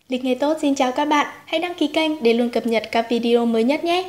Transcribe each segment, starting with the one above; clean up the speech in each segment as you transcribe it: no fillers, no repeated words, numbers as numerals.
Lịch ngày tốt xin chào các bạn, hãy đăng ký kênh để luôn cập nhật các video mới nhất nhé.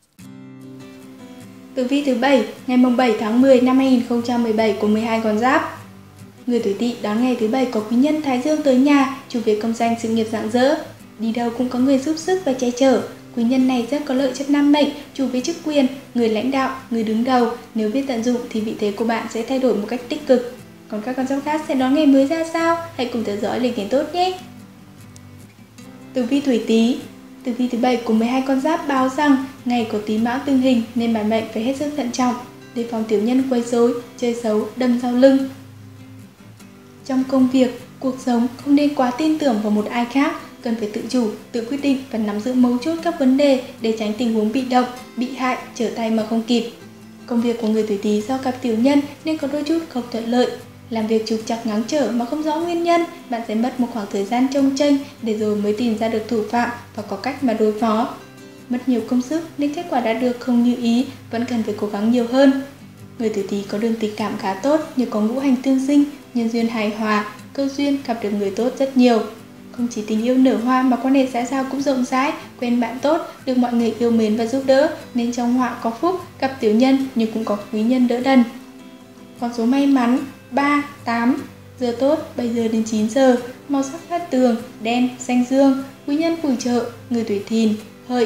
Tử vi thứ 7, ngày 7 tháng 10 năm 2017 của 12 con giáp. Người tuổi Tỵ đón ngày thứ 7 có quý nhân Thái Dương tới nhà, chủ về công danh sự nghiệp rạng rỡ. Đi đâu cũng có người giúp sức và che chở. Quý nhân này rất có lợi cho nam mệnh, chủ về chức quyền, người lãnh đạo, người đứng đầu. Nếu biết tận dụng thì vị thế của bạn sẽ thay đổi một cách tích cực. Còn các con giáp khác sẽ đón ngày mới ra sao? Hãy cùng theo dõi lịch ngày tốt nhé. Tử vi tuổi Tý. Tử vi thứ 7 của 12 con giáp báo rằng ngày có Tý Mão tương hình nên bản mệnh phải hết sức thận trọng, đề phòng tiểu nhân quấy rối, chơi xấu, đâm sau lưng. Trong công việc, cuộc sống không nên quá tin tưởng vào một ai khác, cần phải tự chủ, tự quyết định và nắm giữ mấu chốt các vấn đề để tránh tình huống bị động, bị hại, trở tay mà không kịp. Công việc của người tuổi Tý do gặp tiểu nhân nên có đôi chút không thuận lợi. Làm việc trục trặc ngáng trở mà không rõ nguyên nhân, bạn sẽ mất một khoảng thời gian chông chênh để rồi mới tìm ra được thủ phạm và có cách mà đối phó. Mất nhiều công sức nên kết quả đã được không như ý, vẫn cần phải cố gắng nhiều hơn. Người tuổi Tý có đường tình cảm khá tốt nhờ có ngũ hành tương sinh, nhân duyên hài hòa, cơ duyên gặp được người tốt rất nhiều. Không chỉ tình yêu nở hoa mà quan hệ xã giao cũng rộng rãi, quen bạn tốt, được mọi người yêu mến và giúp đỡ, nên trong họa có phúc, gặp tiểu nhân nhưng cũng có quý nhân đỡ đần. Con số may mắn 3, 8, giờ tốt 7 giờ đến 9 giờ, màu sắc cát tường, đen, xanh dương, quý nhân phù trợ, người tuổi Thìn, Hợi.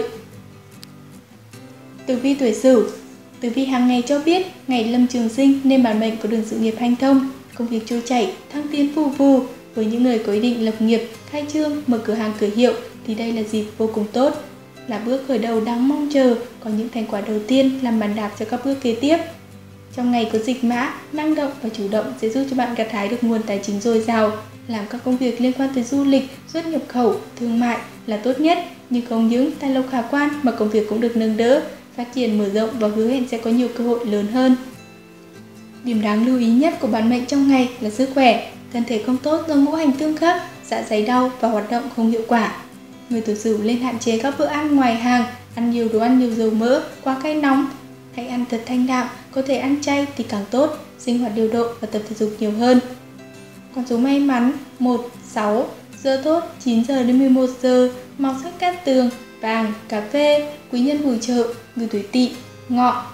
Tử vi tuổi Sửu. Tử vi hàng ngày cho biết ngày lâm trường sinh nên bản mệnh có đường sự nghiệp hanh thông, công việc trôi chảy, thăng tiến vù vù. Với những người có ý định lập nghiệp, khai trương, mở cửa hàng cửa hiệu thì đây là dịp vô cùng tốt, là bước khởi đầu đáng mong chờ, có những thành quả đầu tiên làm bàn đạp cho các bước kế tiếp. Trong ngày có dịch mã, năng động và chủ động sẽ giúp cho bạn gặt hái được nguồn tài chính dồi dào. Làm các công việc liên quan tới du lịch, xuất nhập khẩu, thương mại là tốt nhất, nhưng không những tài lộc khả quan mà công việc cũng được nâng đỡ, phát triển mở rộng và hứa hẹn sẽ có nhiều cơ hội lớn hơn. Điểm đáng lưu ý nhất của bản mệnh trong ngày là sức khỏe, thân thể không tốt do ngũ hành tương khắc, dạ dày đau và hoạt động không hiệu quả. Người tuổi Sửu nên hạn chế các bữa ăn ngoài hàng, ăn nhiều đồ ăn nhiều dầu mỡ, quá cay nóng. Hãy ăn thật thanh đạm, có thể ăn chay thì càng tốt, sinh hoạt điều độ và tập thể dục nhiều hơn. Con số may mắn 1, 6, giờ tốt 9 giờ đến 11 giờ, màu sắc cát tường, vàng, cà phê, quý nhân phù trợ, người tuổi Tỵ, Ngọ.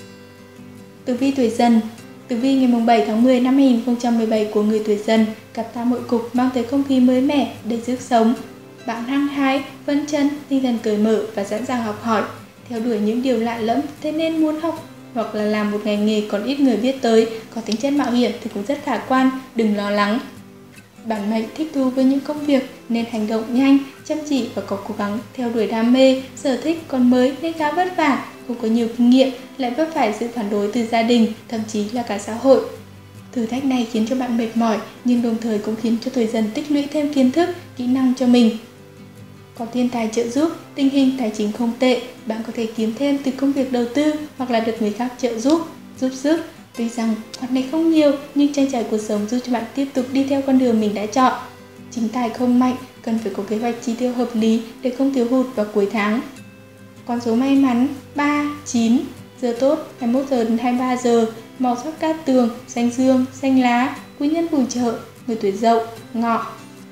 Tử vi tuổi Dần. Tử vi ngày 7 tháng 10 năm 2017 của người tuổi Dần gặp tam hội cục mang tới không khí mới mẻ, đầy sức sống. Bạn hăng hái, phấn chấn, tinh thần cởi mở và sẵn sàng học hỏi, theo đuổi những điều lạ lẫm, thế nên muốn học hoặc là làm một ngành nghề còn ít người biết tới, có tính chất mạo hiểm thì cũng rất khả quan, đừng lo lắng. Bản mệnh thích thú với những công việc nên hành động nhanh, chăm chỉ và có cố gắng theo đuổi đam mê, sở thích còn mới nên khá vất vả, không có nhiều kinh nghiệm, lại vấp phải sự phản đối từ gia đình, thậm chí là cả xã hội. Thử thách này khiến cho bạn mệt mỏi nhưng đồng thời cũng khiến cho tuổi Dần tích lũy thêm kiến thức, kỹ năng cho mình. Có thiên tài trợ giúp, tình hình tài chính không tệ, bạn có thể kiếm thêm từ công việc đầu tư hoặc là được người khác trợ giúp sức. Tuy rằng khoản này không nhiều nhưng trang trải cuộc sống giúp cho bạn tiếp tục đi theo con đường mình đã chọn. Chính tài không mạnh, cần phải có kế hoạch chi tiêu hợp lý để không thiếu hụt vào cuối tháng. Con số may mắn 3, 9, giờ tốt 21 giờ đến 23 giờ, màu sắc cát tường, xanh dương, xanh lá, quý nhân phù trợ, người tuổi Dậu, Ngọ.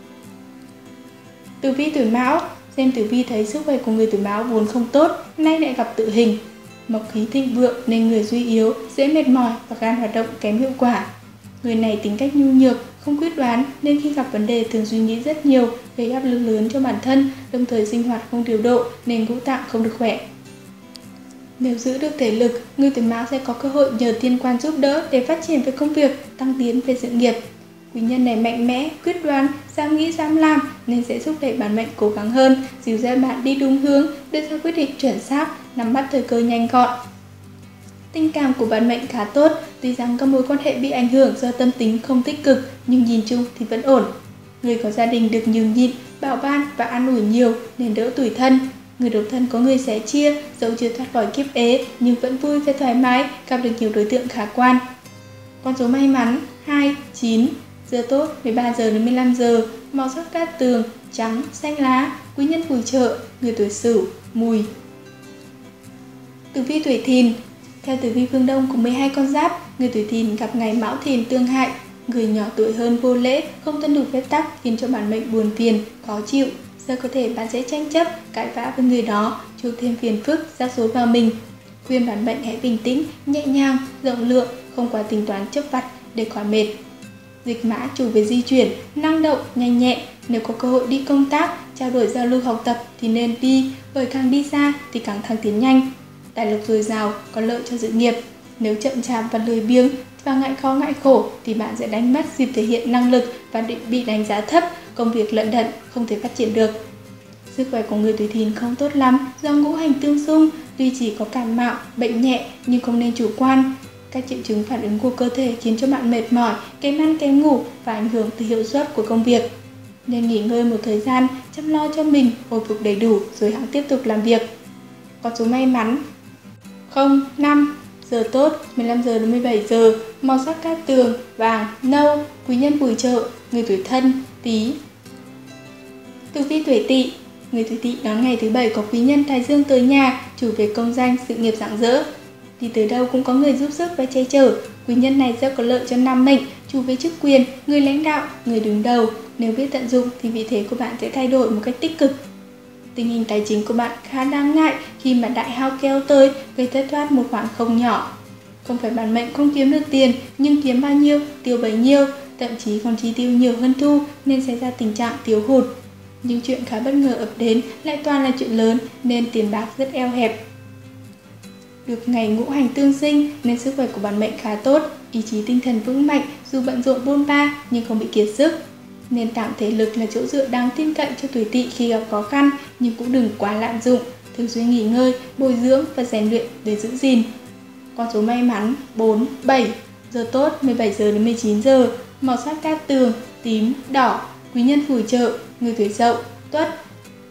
Tử vi tuổi Mão. Xem tử vi thấy sức khỏe của người tuổi Mão vốn không tốt, nay lại gặp tự hình. Mộc khí thịnh vượng nên người suy yếu, dễ mệt mỏi và gan hoạt động kém hiệu quả. Người này tính cách nhu nhược, không quyết đoán nên khi gặp vấn đề thường suy nghĩ rất nhiều, gây áp lực lớn cho bản thân, đồng thời sinh hoạt không điều độ nên ngũ tạng không được khỏe. Nếu giữ được thể lực, người tuổi Mão sẽ có cơ hội nhờ thiên quan giúp đỡ để phát triển về công việc, tăng tiến về sự nghiệp. Quý nhân này mạnh mẽ, quyết đoán, dám nghĩ dám làm nên sẽ thúc đẩy bản mệnh cố gắng hơn, dìu dắt bạn đi đúng hướng, đưa ra quyết định chuẩn xác, nắm bắt thời cơ nhanh gọn. Tình cảm của bản mệnh khá tốt, tuy rằng các mối quan hệ bị ảnh hưởng do tâm tính không tích cực nhưng nhìn chung thì vẫn ổn. Người có gia đình được nhường nhịn, bảo ban và an ủi nhiều nên đỡ tủi thân. Người độc thân có người sẻ chia, dẫu chưa thoát khỏi kiếp ế nhưng vẫn vui và thoải mái, gặp được nhiều đối tượng khả quan. Con số may mắn 2, 9, giờ tốt 13 giờ đến 15 giờ, màu sắc cát tường, trắng, xanh lá, quý nhân phù trợ, người tuổi Sửu, Mùi. Tử vi tuổi Thìn. Theo tử vi phương Đông của 12 con giáp, người tuổi Thìn gặp ngày Mão Thìn tương hại, người nhỏ tuổi hơn vô lễ, không tuân thủ phép tắc khiến cho bản mệnh buồn phiền, khó chịu. Giờ có thể bạn sẽ tranh chấp, cãi vã với người đó, chuốc thêm phiền phức, rắc rối vào mình. Khuyên bản mệnh hãy bình tĩnh, nhẹ nhàng, rộng lượng, không quá tính toán chấp vặt để khỏi mệt. Dịch mã chủ về di chuyển, năng động, nhanh nhẹn. Nếu có cơ hội đi công tác, trao đổi giao lưu học tập thì nên đi, bởi càng đi xa thì càng thăng tiến nhanh. Tài lộc dồi dào, có lợi cho sự nghiệp. Nếu chậm chạp và lười biếng và ngại khó ngại khổ thì bạn sẽ đánh mất dịp thể hiện năng lực và bị đánh giá thấp, công việc lận đận, không thể phát triển được. Sức khỏe của người tuổi Thìn không tốt lắm do ngũ hành tương xung, tuy chỉ có cảm mạo, bệnh nhẹ nhưng không nên chủ quan. Các triệu chứng phản ứng của cơ thể khiến cho bạn mệt mỏi, kém ăn kém ngủ và ảnh hưởng tới hiệu suất của công việc. Nên nghỉ ngơi một thời gian, chăm lo cho mình, hồi phục đầy đủ rồi hãng tiếp tục làm việc. Con số may mắn 0, 5, giờ tốt 15 giờ đến 17 giờ, màu sắc cát tường, vàng, nâu, quý nhân phù trợ, người tuổi Thân, Tý. Tử vi tuổi Tỵ. Người tuổi Tỵ đón ngày thứ Bảy có quý nhân Thái Dương tới nhà, chủ về công danh, sự nghiệp rạng rỡ. Đi tới đâu cũng có người giúp sức và che chở. Quý nhân này rất có lợi cho nam mệnh, chủ về chức quyền, người lãnh đạo, người đứng đầu. Nếu biết tận dụng thì vị thế của bạn sẽ thay đổi một cách tích cực. Tình hình tài chính của bạn khá đáng ngại khi mà đại hao kéo tới, gây thất thoát một khoản không nhỏ. Không phải bản mệnh không kiếm được tiền, nhưng kiếm bao nhiêu, tiêu bấy nhiêu, thậm chí còn chi tiêu nhiều hơn thu nên xảy ra tình trạng thiếu hụt. Nhưng chuyện khá bất ngờ ập đến lại toàn là chuyện lớn nên tiền bạc rất eo hẹp. Được ngày ngũ hành tương sinh nên sức khỏe của bản mệnh khá tốt, ý chí tinh thần vững mạnh dù bận rộn bôn ba nhưng không bị kiệt sức. Nền tảng thể lực là chỗ dựa đáng tin cậy cho tuổi Tỵ khi gặp khó khăn, nhưng cũng đừng quá lạm dụng, thường xuyên nghỉ ngơi, bồi dưỡng và rèn luyện để giữ gìn. Con số may mắn 4, 7, giờ tốt 17 giờ đến 19 giờ, màu sắc cát tường, tím, đỏ, quý nhân phù trợ, người tuổi Dậu, Tuất.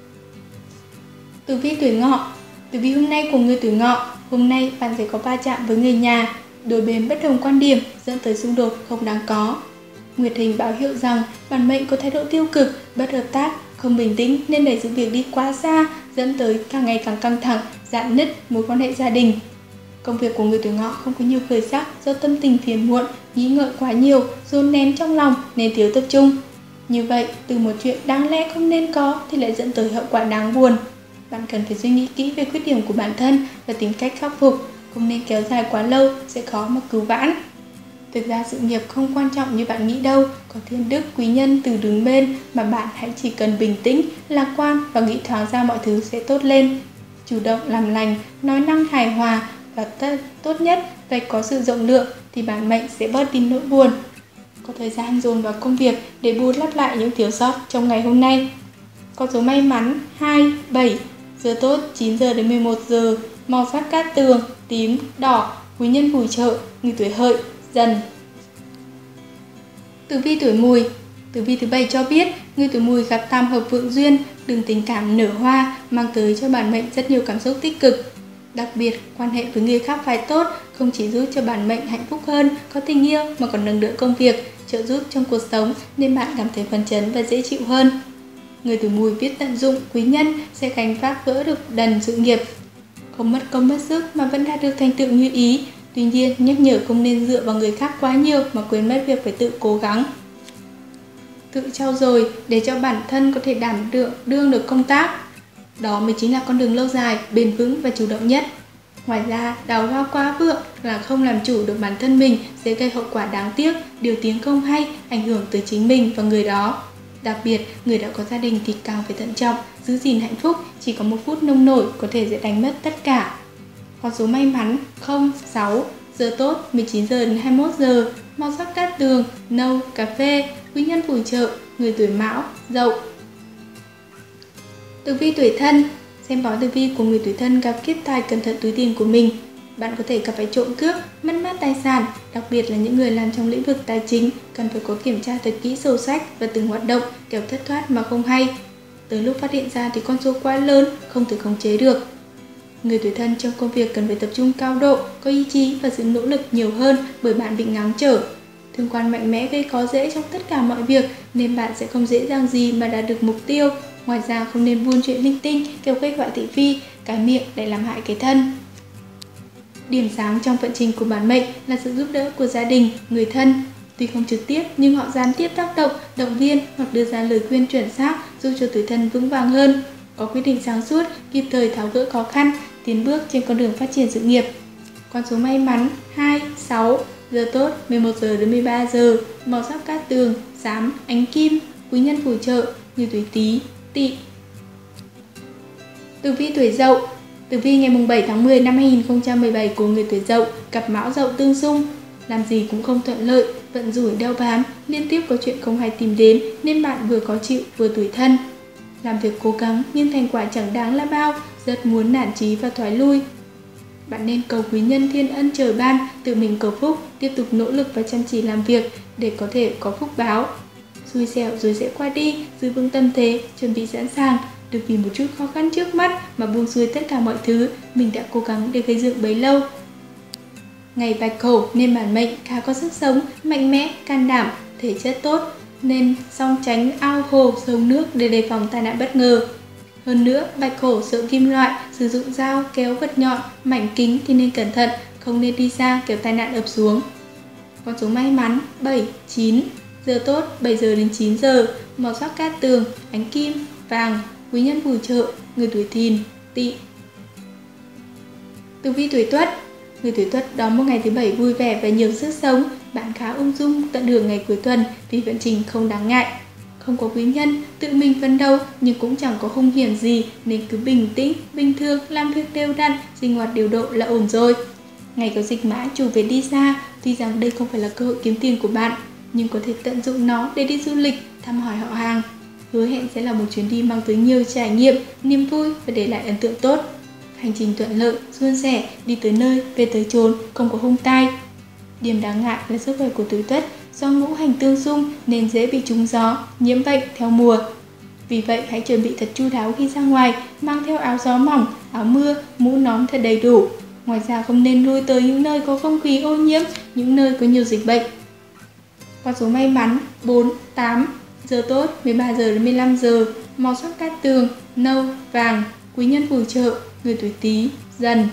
Tử vi tuổi Ngọ. Tử vi hôm nay của người tuổi Ngọ, hôm nay bạn sẽ có va chạm với người nhà, đôi bên bất đồng quan điểm dẫn tới xung đột không đáng có. Nguyệt hình báo hiệu rằng bản mệnh có thái độ tiêu cực, bất hợp tác, không bình tĩnh nên đẩy sự việc đi quá xa, dẫn tới càng ngày càng căng thẳng, rạn nứt mối quan hệ gia đình. Công việc của người tuổi Ngọ không có nhiều khởi sắc do tâm tình phiền muộn, nghĩ ngợi quá nhiều, dồn nén trong lòng nên thiếu tập trung. Như vậy, từ một chuyện đáng lẽ không nên có thì lại dẫn tới hậu quả đáng buồn. Bạn cần phải suy nghĩ kỹ về khuyết điểm của bản thân và tìm cách khắc phục, không nên kéo dài quá lâu, sẽ khó mà cứu vãn. Thực ra sự nghiệp không quan trọng như bạn nghĩ đâu, có thiên đức quý nhân từ đứng bên mà bạn hãy chỉ cần bình tĩnh, lạc quan và nghĩ thoáng ra mọi thứ sẽ tốt lên. Chủ động làm lành, nói năng hài hòa và tốt nhất phải có sự rộng lượng thì bản mệnh sẽ bớt đi nỗi buồn. Có thời gian dồn vào công việc để bù đắp lại những thiếu sót trong ngày hôm nay. Con số may mắn 2, 7, giờ tốt 9 giờ đến 11 giờ, màu sắc cát tường, tím, đỏ, quý nhân phù trợ, người tuổi Hợi, Dần. Tử vi tuổi Mùi. Tử vi thứ 7 cho biết người tuổi Mùi gặp tam hợp vượng duyên, đường tình cảm nở hoa, mang tới cho bản mệnh rất nhiều cảm xúc tích cực. Đặc biệt, quan hệ với người khác phải tốt, không chỉ giúp cho bản mệnh hạnh phúc hơn, có tình yêu mà còn nâng đỡ công việc, trợ giúp trong cuộc sống nên bạn cảm thấy phấn chấn và dễ chịu hơn. Người tuổi Mùi biết tận dụng quý nhân sẽ gánh vác vỡ được đần sự nghiệp, không mất công mất sức mà vẫn đạt được thành tựu như ý. Tuy nhiên, nhắc nhở không nên dựa vào người khác quá nhiều mà quên mất việc phải tự cố gắng, tự trau dồi để cho bản thân có thể đảm đương được công tác. Đó mới chính là con đường lâu dài, bền vững và chủ động nhất. Ngoài ra, đào hoa quá vượng là không làm chủ được bản thân mình sẽ gây hậu quả đáng tiếc, điều tiếng không hay, ảnh hưởng tới chính mình và người đó. Đặc biệt, người đã có gia đình thì càng phải thận trọng, giữ gìn hạnh phúc, chỉ có một phút nông nổi có thể sẽ đánh mất tất cả. Con số may mắn 0, 6, giờ tốt 19 giờ đến 21 giờ, màu sắc cát tường, nâu, cà phê, quý nhân phù trợ, người tuổi Mão, Dậu. Tử vi tuổi Thân. Xem bói tử vi của người tuổi Thân gặp kiếp tài, cẩn thận túi tiền của mình. Bạn có thể gặp phải trộm cướp, mất mát tài sản, đặc biệt là những người làm trong lĩnh vực tài chính cần phải có kiểm tra thật kỹ sổ sách và từng hoạt động, kẻo thất thoát mà không hay. Tới lúc phát hiện ra thì con số quá lớn, không thể khống chế được. Người tuổi Thân trong công việc cần phải tập trung cao độ, có ý chí và sự nỗ lực nhiều hơn bởi bạn bị ngáng trở. Thương quan mạnh mẽ gây khó dễ trong tất cả mọi việc nên bạn sẽ không dễ dàng gì mà đạt được mục tiêu. Ngoài ra không nên buôn chuyện linh tinh, kêu gây họa thị phi, cái miệng để làm hại cái thân. Điểm sáng trong vận trình của bản mệnh là sự giúp đỡ của gia đình, người thân. Tuy không trực tiếp nhưng họ gián tiếp tác động, động viên hoặc đưa ra lời khuyên chuẩn xác giúp cho tuổi Thân vững vàng hơn, có quyết định sáng suốt, kịp thời tháo gỡ khó khăn, tiến bước trên con đường phát triển sự nghiệp. Con số may mắn 2, 6, giờ tốt 11 giờ đến 13 giờ, màu sắc cát tường, xám, ánh kim, quý nhân phù trợ như tuổi Tý, Tỵ. Tử vi tuổi Dậu. Tử vi ngày 7 tháng 10 năm 2017 của người tuổi Dậu gặp Mão Dậu tương xung, làm gì cũng không thuận lợi, vận rủi đeo bám, liên tiếp có chuyện không hay tìm đến nên bạn vừa khó chịu vừa tủi thân. Làm việc cố gắng nhưng thành quả chẳng đáng là bao, rất muốn nản chí và thoái lui. Bạn nên cầu quý nhân thiên ân trời ban, tự mình cầu phúc, tiếp tục nỗ lực và chăm chỉ làm việc để có thể có phúc báo. Xui xẻo rồi sẽ qua đi, giữ vững tâm thế, chuẩn bị sẵn sàng. Được vì một chút khó khăn trước mắt mà buông xuôi tất cả mọi thứ mình đã cố gắng để gây dựng bấy lâu. Ngày Bạch Hổ nên bản mệnh khá có sức sống, mạnh mẽ, can đảm, thể chất tốt, nên song tránh ao hồ, sông nước để đề phòng tai nạn bất ngờ. Hơn nữa, Bạch Hổ sợ kim loại, sử dụng dao, kéo vật nhọn, mảnh kính thì nên cẩn thận, không nên đi xa kéo tai nạn ập xuống. Con số may mắn 7, 9, giờ tốt 7 giờ đến 9 giờ, màu sắc cát tường, ánh kim, vàng, quý nhân phù trợ người tuổi Thìn, Tỵ. Tử vi tuổi Tuất. Người tuổi Tuất đón một ngày thứ Bảy vui vẻ và nhiều sức sống, bạn khá ung dung tận hưởng ngày cuối tuần vì vận trình không đáng ngại. Không có quý nhân, tự mình phấn đấu nhưng cũng chẳng có hung hiểm gì nên cứ bình tĩnh, bình thường, làm việc đều đặn, sinh hoạt điều độ là ổn rồi. Ngày có dịch Mã chủ về đi xa, tuy rằng đây không phải là cơ hội kiếm tiền của bạn, nhưng có thể tận dụng nó để đi du lịch, thăm hỏi họ hàng. Hứa hẹn sẽ là một chuyến đi mang tới nhiều trải nghiệm, niềm vui và để lại ấn tượng tốt. Hành trình thuận lợi, suôn sẻ, đi tới nơi, về tới chốn, không có hung tai. Điểm đáng ngại là sức khỏe của tuổi Tuất do ngũ hành tương xung nên dễ bị trúng gió, nhiễm bệnh theo mùa. Vì vậy hãy chuẩn bị thật chu đáo khi ra ngoài, mang theo áo gió mỏng, áo mưa, mũ nón thật đầy đủ. Ngoài ra không nên lui tới những nơi có không khí ô nhiễm, những nơi có nhiều dịch bệnh. Con số may mắn 4, 8, giờ tốt 13 giờ đến 15 giờ, màu sắc cát tường, nâu, vàng, quý nhân phù trợ người tuổi Tý, Dần.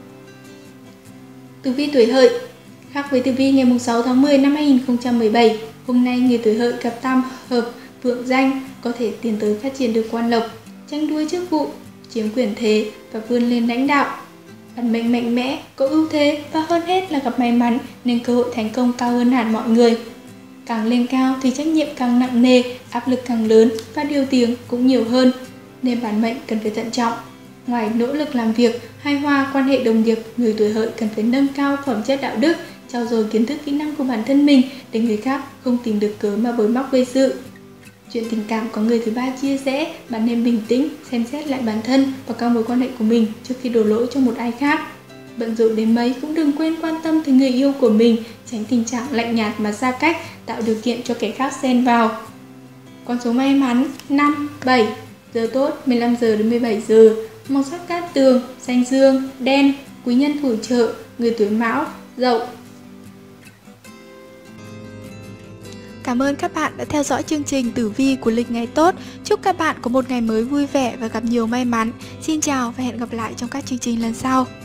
Tử vi tuổi Hợi. Khác với tử vi ngày 6 tháng 10 năm 2017, hôm nay người tuổi Hợi gặp tam hợp vượng danh, có thể tiến tới phát triển được quan lộc, tranh đua chức vụ, chiếm quyền thế và vươn lên lãnh đạo. Bản mệnh mạnh mẽ, có ưu thế và hơn hết là gặp may mắn nên cơ hội thành công cao hơn hẳn mọi người. Càng lên cao thì trách nhiệm càng nặng nề, áp lực càng lớn và điều tiếng cũng nhiều hơn, nên bản mệnh cần phải thận trọng. Ngoài nỗ lực làm việc, hài hòa quan hệ đồng nghiệp, người tuổi Hợi cần phải nâng cao phẩm chất đạo đức, trau dồi kiến thức kỹ năng của bản thân mình để người khác không tìm được cớ mà bới móc gây sự. Chuyện tình cảm có người thứ ba chia rẽ, bạn nên bình tĩnh, xem xét lại bản thân và các mối quan hệ của mình trước khi đổ lỗi cho một ai khác. Bận rộn đến mấy cũng đừng quên quan tâm tới người yêu của mình, tránh tình trạng lạnh nhạt mà xa cách, tạo điều kiện cho kẻ khác xen vào. Con số may mắn 5, 7, giờ tốt 15 giờ đến 17 giờ, màu sắc cát tường, xanh dương, đen, quý nhân phù trợ người tuổi Mão, Dậu. Cảm ơn các bạn đã theo dõi chương trình tử vi của lịch ngày tốt. Chúc các bạn có một ngày mới vui vẻ và gặp nhiều may mắn. Xin chào và hẹn gặp lại trong các chương trình lần sau.